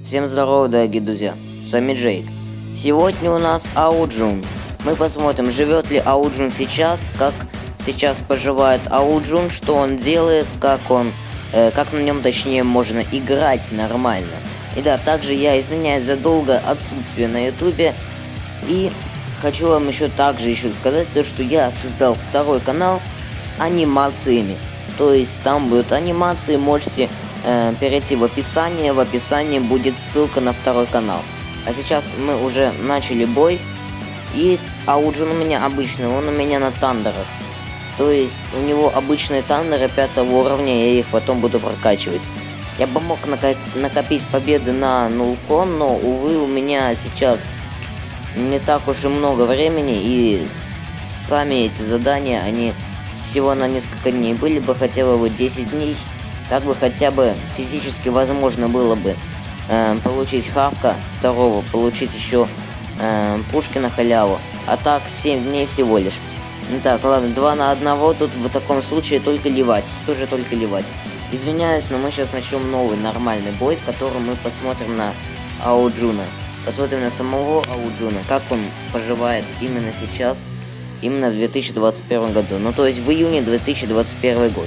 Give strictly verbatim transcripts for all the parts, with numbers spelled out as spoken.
Всем здорово, дорогие друзья, с вами Джейк. Сегодня у нас Ауджун. Мы посмотрим, живет ли Ауджун сейчас, как сейчас поживает Ауджун, что он делает, как он, э, как на нем точнее можно играть нормально. И да, также я извиняюсь за долгое отсутствие на ютубе. И хочу вам еще также еще сказать, то, что я создал второй канал с анимациями. То есть там будут анимации, можете э, перейти в описание. В описании будет ссылка на второй канал. А сейчас мы уже начали бой. И Ауджун у меня обычный, он у меня на тандерах. То есть у него обычные тандеры пятого уровня, я их потом буду прокачивать. Я бы мог накопить победы на нулкон, но, увы, у меня сейчас не так уж и много времени. И сами эти задания, они всего на несколько дней. Были бы хотя бы вот десять дней, так бы хотя бы физически возможно было бы э, получить Хавка второго, получить еще э, пушки на халяву. А так семь дней всего лишь. Ну так, ладно, два на одного, тут в таком случае только ливать, тут уже только ливать. Извиняюсь, но мы сейчас начнем новый нормальный бой, в котором мы посмотрим на Ауджуна. Посмотрим на самого Ауджуна, как он поживает именно сейчас, именно в две тысячи двадцать первом году. Ну, то есть в июне две тысячи двадцать первый год.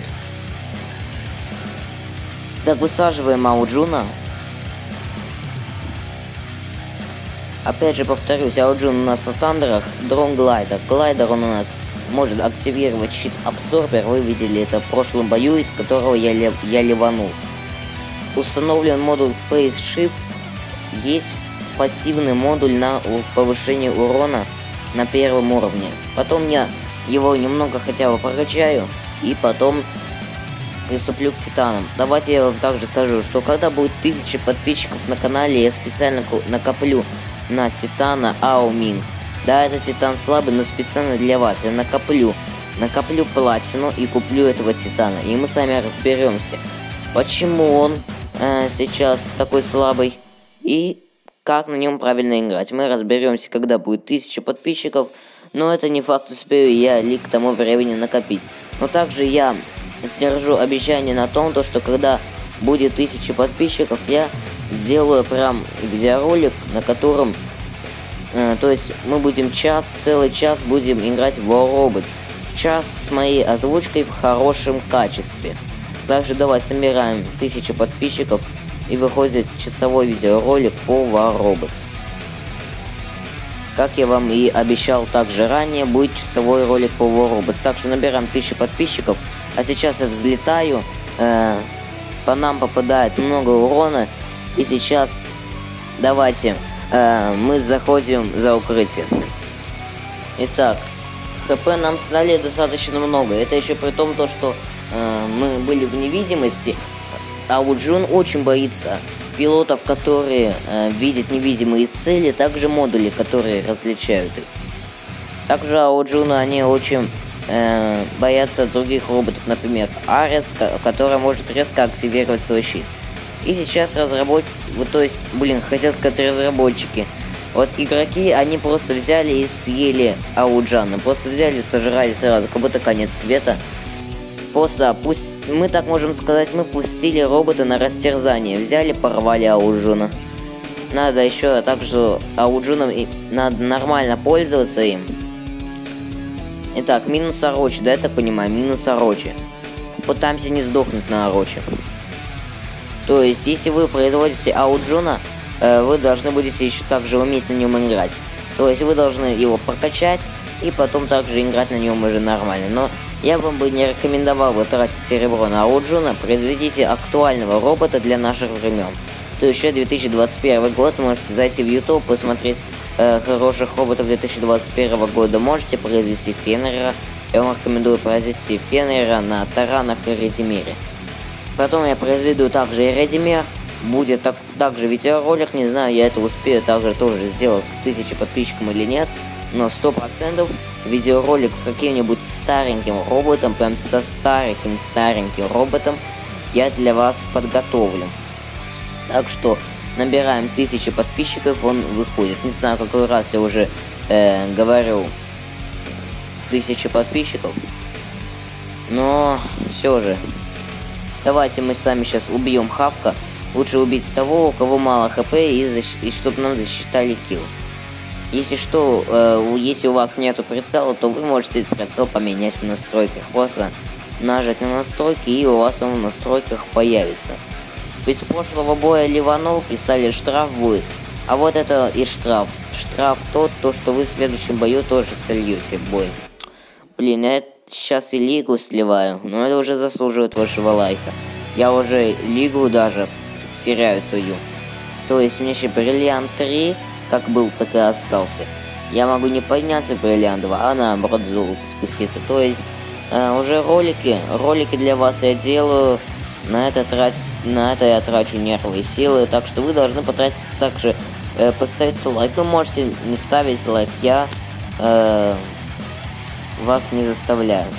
Так, высаживаем Ауджуна. Опять же повторюсь, Ауджун у нас на тандерах, дрон глайдер. Глайдер он у нас может активировать щит абсорбер. Вы видели это в прошлом бою, из которого я, лев, я ливанул. Установлен модуль Pace Shift. Есть пассивный модуль на повышение урона на первом уровне. Потом я его немного хотя бы прокачаю и потом приступлю к титанам. Давайте я вам также скажу, что когда будет тысяча подписчиков на канале, я специально накоплю на титана Аумин. Да, это титан слабый, но специально для вас я накоплю, накоплю платину и куплю этого титана. И мы сами разберемся, почему он э, сейчас такой слабый и как на нем правильно играть. Мы разберемся, когда будет тысяча подписчиков, но это не факт, успею я ли к тому времени накопить. Но также я держу обещание на том, то, что когда будет тысяча подписчиков, я сделаю прям видеоролик, на котором, э, то есть мы будем час, целый час будем играть в War Robots. Час с моей озвучкой в хорошем качестве. Также давай собираем тысячу подписчиков и выходит часовой видеоролик по War Robots. Как я вам и обещал также ранее, будет часовой ролик по War Robots. Так что набираем тысячу подписчиков. А сейчас я взлетаю. Э, по нам попадает много урона. И сейчас давайте э, мы заходим за укрытие. Итак, хп нам стали достаточно много. Это еще при том, то, что э, мы были в невидимости. Ауджун очень боится пилотов, которые э, видят невидимые цели, также модули, которые различают их. Также Ауджуны, они очень э, боятся других роботов, например, Арес, которая может резко активировать свой щит. И сейчас разработчики, вот, то есть, блин, хотел сказать разработчики. Вот игроки, они просто взяли и съели Ауджана, просто взяли и сожрали сразу, как будто конец света. Просто пусть, мы так можем сказать, мы пустили робота на растерзание, взяли, порвали Ауджуна. Надо еще также Ауджуном, и надо нормально пользоваться им. Итак, минус Орочи, да, я так понимаю, минус Орочи. Попытаемся не сдохнуть на Орочи. То есть, если вы производите Ауджуна, э, вы должны будете еще также уметь на нем играть. То есть, вы должны его прокачать и потом также играть на нем уже нормально. Но я вам бы не рекомендовал бы тратить серебро на Ауджуна. Произведите актуального робота для наших времен. То есть, еще две тысячи двадцать первый год, можете зайти в YouTube, посмотреть э, хороших роботов две тысячи двадцать первого года. Можете произвести Фенрира. Я вам рекомендую произвести Фенрира на Таранах и Редимире. Потом я произведу также и Редимир. Будет так, также видеоролик. Не знаю, я это успею также тоже сделать к тысяче подписчикам или нет. Но сто процентов видеоролик с каким-нибудь стареньким роботом, прям со стареньким стареньким роботом, я для вас подготовлю. Так что набираем тысячу подписчиков, он выходит. Не знаю, какой раз я уже э, говорю тысяча подписчиков. Но все же. Давайте мы с вами сейчас убьем Хавка. Лучше убить того, у кого мало хп, и, защ... и чтобы нам засчитали килл. Если что, э, если у вас нету прицела, то вы можете прицел поменять в настройках. Просто нажать на настройки, и у вас он в настройках появится. Из прошлого боя ливанул, писали, штраф будет. А вот это и штраф. Штраф тот, то, что вы в следующем бою тоже сольете в бой. Блин, я сейчас и лигу сливаю, но это уже заслуживает вашего лайка. Я уже лигу даже теряю свою. То есть мне еще бриллиант три, как был, так и остался. Я могу не подняться бриллиант два, а наоборот золото спуститься. То есть э, уже ролики, ролики для вас я делаю. На это, трать, на это я трачу нервы и силы, так что вы должны потратить также э, поставить лайк. Вы можете не ставить лайк, я э, вас не заставляю.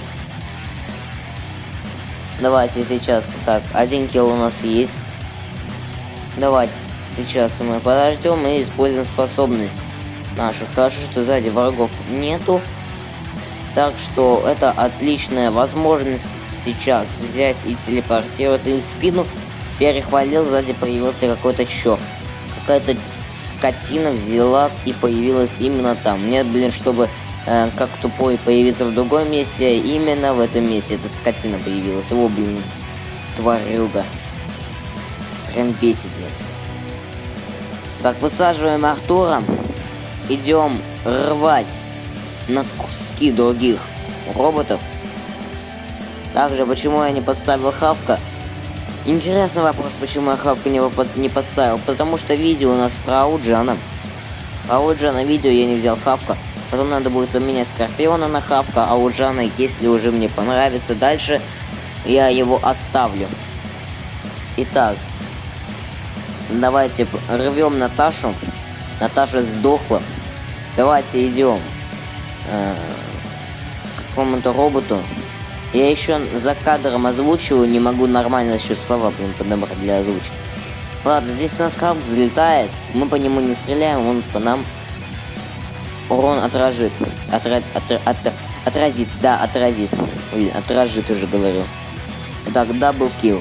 Давайте сейчас, так, один килл у нас есть. Давайте сейчас мы подождем и используем способность нашу. Хорошо, что сзади врагов нету, так что это отличная возможность сейчас взять и телепортироваться им в спину. Перехвалил, сзади появился какой-то черт. Какая-то скотина взяла и появилась именно там. Мне, блин, чтобы э, как тупой появиться в другом месте, именно в этом месте эта скотина появилась. О, блин, тварюга. Прям бесит меня. Так, высаживаем Артура. Идем рвать на куски других роботов. Также, почему я не поставил Хавка? Интересный вопрос, почему я Хавка не, не поставил. Потому что видео у нас про Ауджана. Про Ауджана видео я не взял Хавка. Потом надо будет поменять Скорпиона на Хавка. Ауджана, если уже мне понравится дальше, я его оставлю. Итак, давайте рвем Наташу. Наташа сдохла. Давайте идем э, к какому-то роботу. Я еще за кадром озвучиваю, не могу нормально еще слова, блин, подобрать для озвучки. Ладно, здесь у нас Халк взлетает, мы по нему не стреляем, он по нам урон отражит. Отра... Отра... Отра... Отразит, да, отразит. Блин, отражит уже говорю. Итак, дабл килл.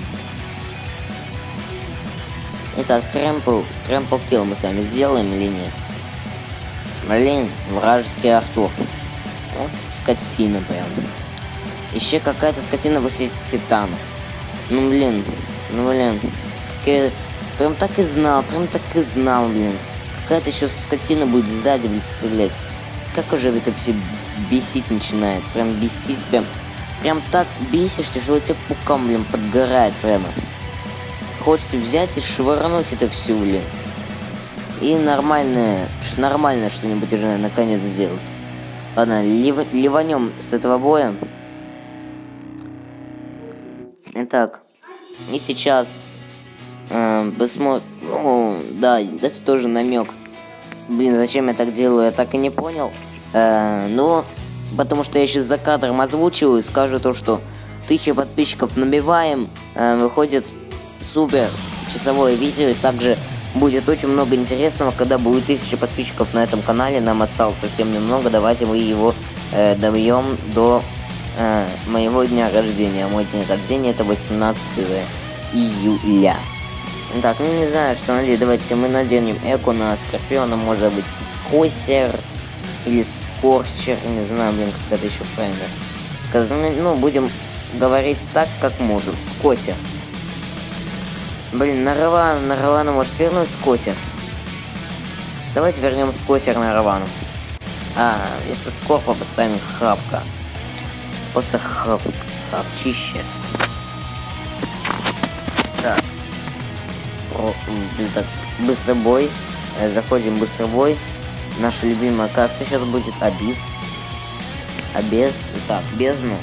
Итак, трэмпл, трэмпл килл мы с вами сделаем или нет? Блин, вражеский Артур. Вот скотина прям. Еще какая-то скотина высит титана. Ну блин, ну блин. Какая... Прям так и знал, прям так и знал, блин. Какая-то еще скотина будет сзади, блин, стрелять. Как уже это все бесить начинает. Прям бесить, прям. Прям так бесишься, что у тебя пукам, блин, подгорает прямо. Хочется взять и швырнуть это все, блин. И нормальное, нормальное что-нибудь уже наконец сделать. Ладно, лив... ливанем с этого боя. Итак, и сейчас э, посмотрим. Ну, да, это тоже намек. Блин, зачем я так делаю, я так и не понял. Э, но потому что я сейчас за кадром озвучиваю и скажу то, что тысяча подписчиков набиваем, э, выходит супер часовое видео, и также будет очень много интересного, когда будет тысяча подписчиков на этом канале. Нам осталось совсем немного, давайте мы его э, добьем до э, моего дня рождения. Мой день рождения это восемнадцатого июля. Так, ну не знаю, что надеть. Давайте мы наденем эко на Скорпиона, может быть Скосер или Скорчер, не знаю, блин, как это еще правильно сказано. Ну, будем говорить так, как можем. Скосер. Блин, на Равану, на Равану может вернуть Скосер. Давайте вернем Скосер на Равану. А, вместо Скорпа поставим Хавка. Просто Хав, Хавчище. Так. Про, блин, так, быстробой. Заходим в быстробой. Наша любимая карта сейчас будет Абис. Абис. Так, бездну.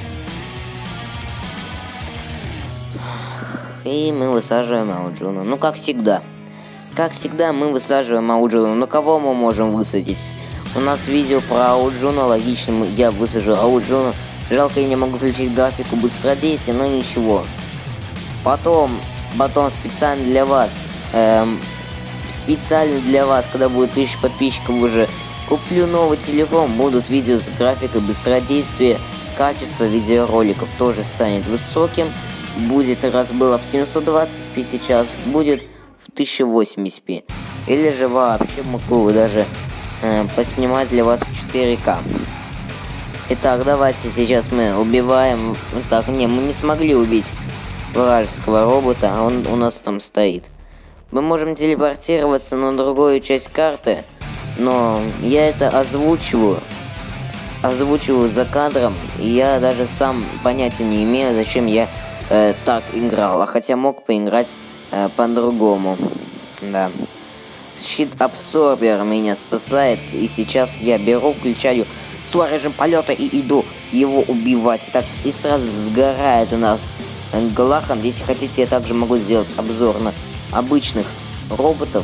И мы высаживаем Ауджуну. Ну, как всегда. Как всегда, мы высаживаем Ауджуну. Но кого мы можем высадить? У нас видео про Ауджуну. Логично, я высажу Ауджуну. Жалко, я не могу включить графику быстродействия, но ничего. Потом, потом специально для вас. Эм, специально для вас, когда будет тысяча подписчиков уже, куплю новый телефон. Будут видео с графикой быстродействия. Качество видеороликов тоже станет высоким. будет, раз было в семьсот двадцать пи, сейчас будет в тысяча восемьдесят пи. Или же вообще могу даже э, поснимать для вас в четыре ка. Итак, давайте сейчас мы убиваем. Так, не, мы не смогли убить вражеского робота, а он у нас там стоит. Мы можем телепортироваться на другую часть карты, но я это озвучиваю. Озвучиваю за кадром, и я даже сам понятия не имею, зачем я э, так играл. А хотя мог поиграть э, по-другому. Да. Щит-абсорбер меня спасает, и сейчас я беру, включаю свой режим полета и иду его убивать. Так, и сразу сгорает у нас Глахан. Если хотите, я также могу сделать обзор на обычных роботов.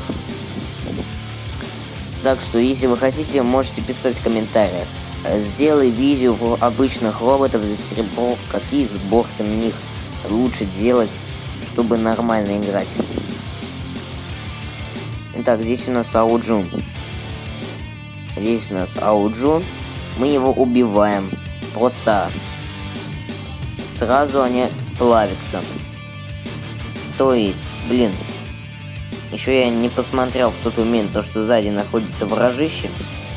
Так что, если вы хотите, можете писать в комментариях. Сделай видео про обычных роботов за серебро, какие сборки на них лучше делать, чтобы нормально играть. Итак, здесь у нас Ауджун. Здесь у нас Ауджун. Мы его убиваем. Просто сразу они плавятся. То есть, блин, еще я не посмотрел в тот момент, то, что сзади находится вражище.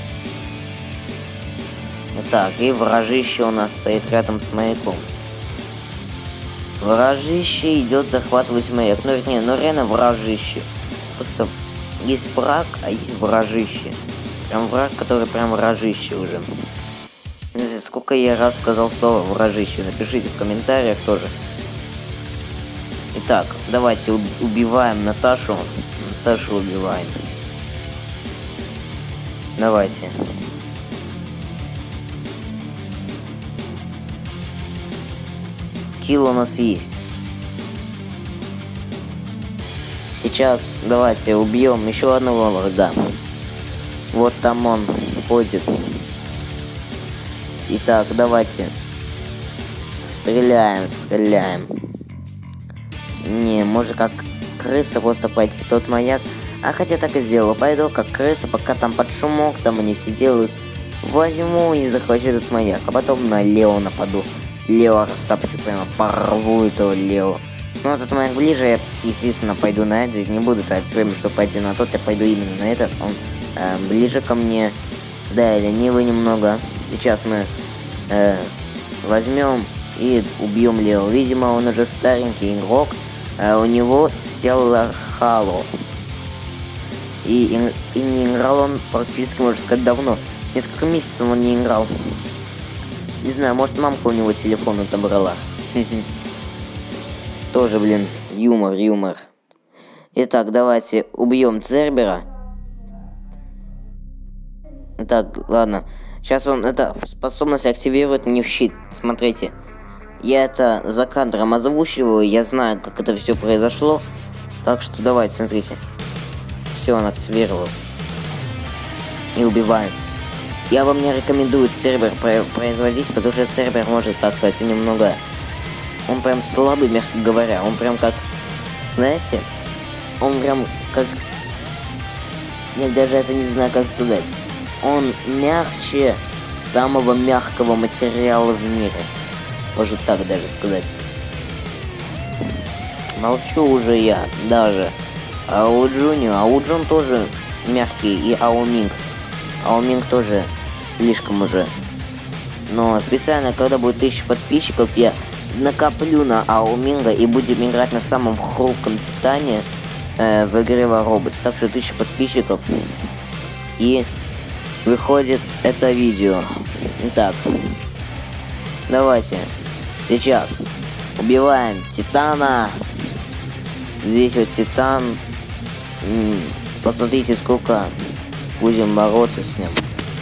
Так, и вражище у нас стоит рядом с маяком. Вражище идет захватывать маяк. Ну, не, ну реально вражище. Просто есть враг, а есть вражище. Прям враг, который прям вражище уже. Не знаю, сколько я раз сказал слово вражище. Напишите в комментариях тоже. Итак, давайте убиваем Наташу. Наташу убиваем. Давайте. Килл у нас есть. Сейчас давайте убьем еще одного врага. Вот там он ходит. Итак, давайте. Стреляем, стреляем. Не, может как крыса просто пойти тот маяк. А хотя так и сделаю. Пойду как крыса, пока там под шумок, там они все делают. Возьму и захвачу этот маяк. А потом на Лео нападу. Лео растопчу, прямо порву этого Лео. Ну, этот маяк ближе, я, естественно, пойду на этот. Не буду тратить время, чтобы пойти на тот. Я пойду именно на этот. Он э, ближе ко мне. Да, ленивый немного. Сейчас мы э, возьмем и убьем Лео. Видимо, он уже старенький игрок. Э, у него Stellar Halo. И, и, и не играл он практически, можно сказать, давно. Несколько месяцев он не играл. Не знаю, может мамка у него телефон отобрала. Тоже, блин, юмор, юмор. Итак, давайте убьем Цербера. Так, ладно. Сейчас он это способность активирует не в щит. Смотрите. Я это за кадром озвучиваю. Я знаю, как это все произошло. Так что давайте, смотрите. Все, он активировал. И убиваем. Я вам не рекомендую Цербер производить, потому что Цербер может, так сказать, немного... Он прям слабый, мягко говоря. Он прям как... Знаете? Он прям как... Я даже это не знаю, как сказать. Он мягче самого мягкого материала в мире. Может так даже сказать. Молчу уже я даже. Ауджуню. Ауджун тоже мягкий. И Ауминг. Ауминг тоже слишком уже. Но специально, когда будет тысяча подписчиков, я накоплю на Ауминга и будем играть на самом хрупком титане э, в игре Robots. Так что тысяча подписчиков. И выходит это видео. Итак. Давайте. Сейчас. Убиваем Титана. Здесь вот Титан. М-м, посмотрите, сколько будем бороться с ним.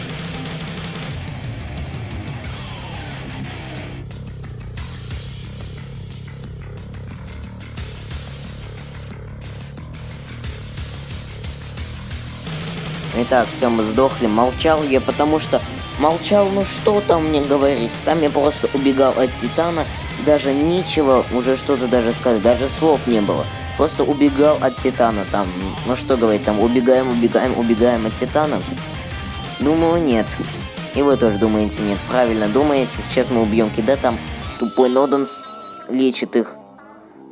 Итак, все, мы сдохли. Молчал я, потому что... Молчал, ну что там мне говорить? Там я просто убегал от Титана. Даже нечего уже что-то даже сказать. Даже слов не было. Просто убегал от Титана там. Ну что говорить, там убегаем, убегаем, убегаем от Титана. Думаю, нет. И вы тоже думаете, нет. Правильно думаете. Сейчас мы убьем Кида, там тупой Ноденс лечит их.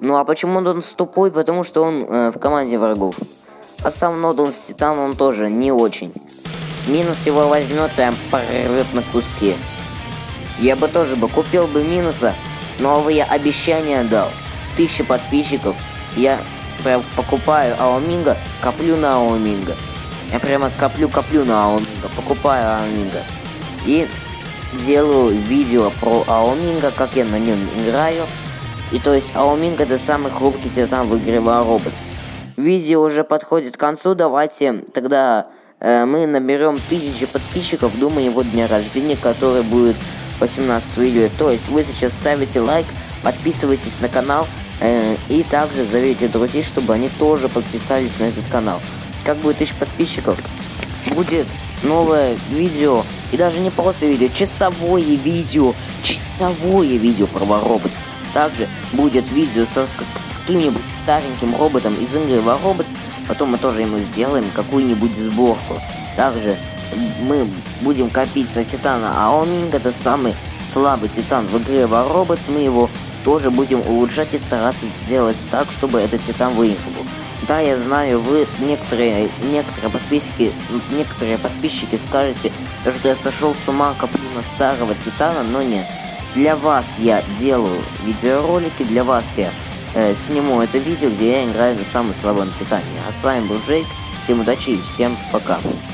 Ну а почему Ноденс тупой? Потому что он э, в команде врагов. А сам Ноденс Титан он тоже не очень. Минус его возьмет, прям порвет на куски. Я бы тоже бы купил бы Минуса, но я обещание дал. Тысяча подписчиков. Я прям покупаю Аоминго, коплю на Аоминго. Я прямо коплю-коплю на Аоминго, покупаю Аоминго. И делаю видео про Аоминго, как я на нем играю. И то есть Аоминго это самый хрупкий титан в игре War Robots. Видео уже подходит к концу, давайте тогда э, мы наберем тысячи подписчиков до моего дня рождения, который будет восемнадцатого июля. То есть вы сейчас ставите лайк, подписывайтесь на канал э, и также зовите друзей, чтобы они тоже подписались на этот канал. Как будет тысяча подписчиков, будет новое видео, и даже не просто видео, часовое видео, часовое видео про War Robots. Также будет видео с, с каким-нибудь стареньким роботом из игры War Robots, потом мы тоже ему сделаем какую-нибудь сборку. Также мы будем копить на Титана, а Аоминго это самый слабый Титан в игре War Robots, мы его тоже будем улучшать и стараться делать так, чтобы этот Титан выиграл. Да, я знаю, вы некоторые, некоторые подписчики, некоторые подписчики скажете, что я сошел с ума, коплю на старого Титана, но нет. Для вас я делаю видеоролики, для вас я э, сниму это видео, где я играю на самом слабом Титане. А с вами был Джейк, всем удачи и всем пока.